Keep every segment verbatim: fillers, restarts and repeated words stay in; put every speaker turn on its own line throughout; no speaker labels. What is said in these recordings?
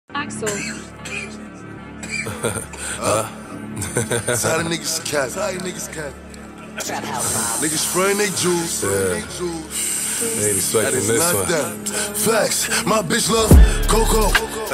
Axel.
uh, That's how the niggas cap. That's how the niggas cap. Niggas spraying they jewels.
Yeah. They ain't expecting this
not
one.
That. Facts. My bitch love Coco.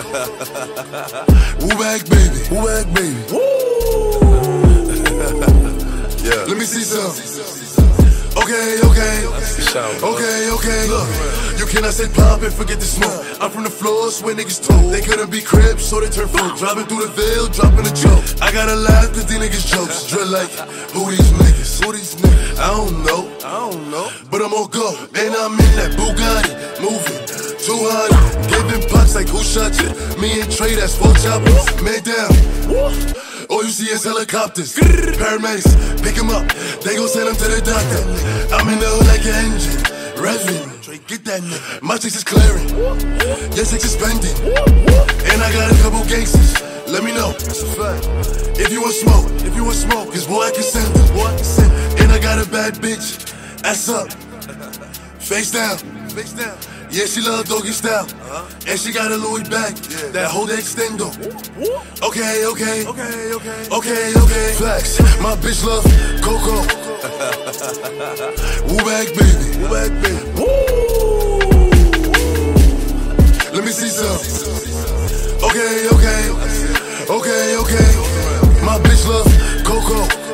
Woo bag baby. Woo bag baby. Woo. Yeah. Let me see some. Okay, okay, okay, okay. Look, you cannot say pop and forget the smoke. I'm from the floors where niggas talk. They couldn't be cribs, so they turn folk. Driving through the veil, dropping a joke. I gotta laugh cause these niggas jokes. Drill like, who these niggas? Who these niggas? I don't know, I don't know. But I'm on go, and I'm in that Bugatti, moving too hard. Giving pops like who shot you? Me and Trey, that's four choppers. Man down. All you see is helicopters, paramedics, pick him up, they gon' send him to the doctor. I'm in the hood like an engine, revving, get that nigga. My chicks is clearing, your chicks is spending, and I got a couple gangsters, let me know, that's a fact. If you want smoke, if you want smoke, cause boy I can send them, boy I can send them. And I got a bad bitch, ass up, face down, face down. Yeah, she love doggy style, uh-huh. And she got a Louis bag, yeah. That hold the extendo. Okay, okay, okay, okay, okay, okay. Facts, my bitch love Coco. Woo bag baby, woo bag baby. Woo. Let me see some. Okay, okay, okay, okay. My bitch love Coco.